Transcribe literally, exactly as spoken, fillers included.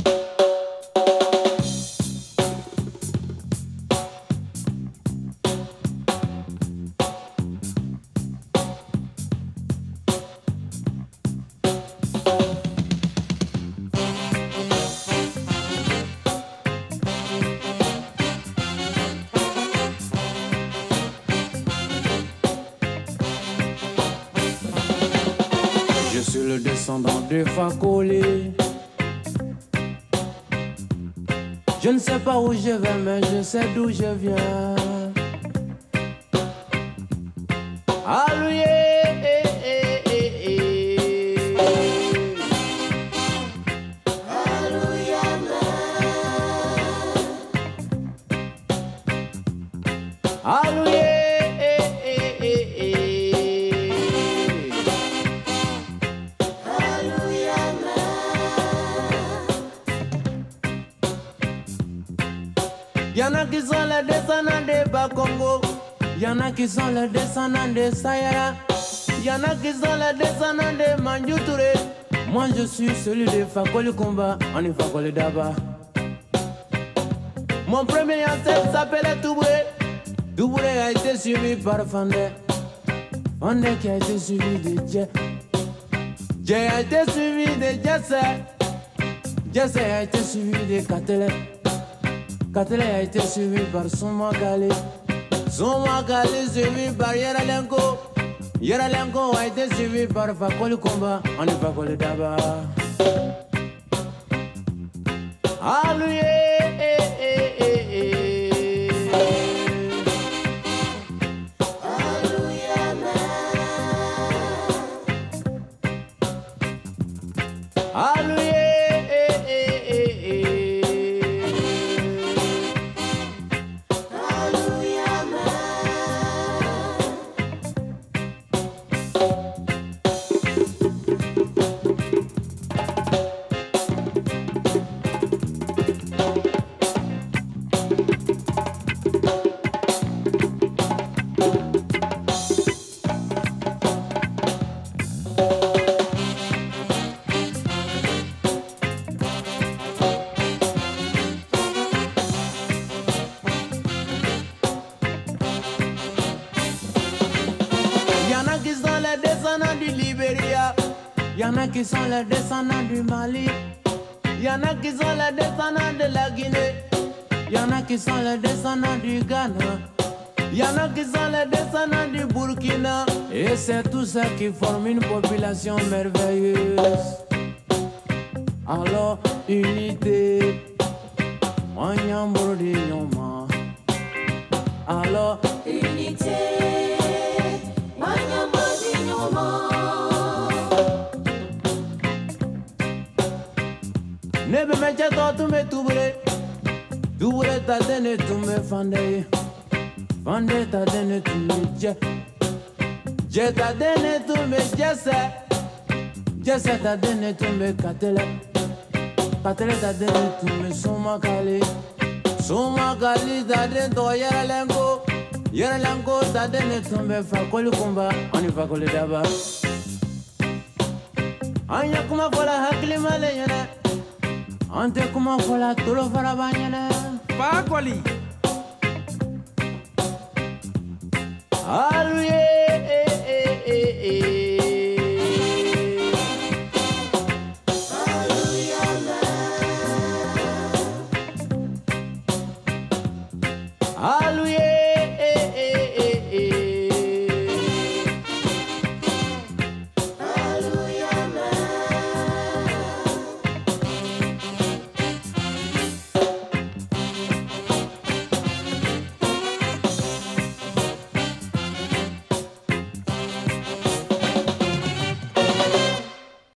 Je suis le descendant de Fakoly. Je ne sais pas où je vais, mais je sais d'où je viens. Alloué, eh, eh, eh, eh. Alloué, Alloué, eh, eh, eh, eh. Y'en a qui sont les descendants de Bas-Congo, y'en a qui sont les descendants de Sayara, y'en a qui sont les descendants de Mandiou Touré. Moi je suis celui de Fakoly Combat, on est Fakoly Daba. Mon premier ancêtre s'appelait Toubouré. Toubouré a été suivi par Fandé, Fandé qui a été suivi de Dje, Dje a été suivi de Jesse, Jesse a été suivi de Katele, Katele a été suivi par Soumakali, Soumakali suivi par Yeralenko, Yeralenko a été suivi par Fakoly Combat, on est Fakoly Daba. Alloué, eh, eh, eh, eh. Alloué, eh, eh, eh, eh. Y'en a qui sont les descendants du Libéria, y'en a qui sont les descendants du Mali, y'en a qui sont les descendants de la Guinée, y'en a qui sont les descendants du Ghana, y'en a qui sont les descendants du Burkina. Et c'est tout ça qui forme une population merveilleuse. Alors, unité, Manyambrodi Nyoma. Alors, Unité, Manyambrodi Nyoma. Nebe mecha to me Toubouré, Toubouré ta dene tu me Fandé, Fandé ta dene tu me Dje, Dje ta dene tu me Jesse, Jesse ta dene tu me Katele, Katele ta dene tu me Soumakali, Soumakali ta dene to Yeralenko, Yeralenko ta dene tu me Fakoly Combat, on est Fakoly Daba. Anya kuma fola hakili male yana, ante kuma fola tolo fara banyana. Fakoly. Alloué.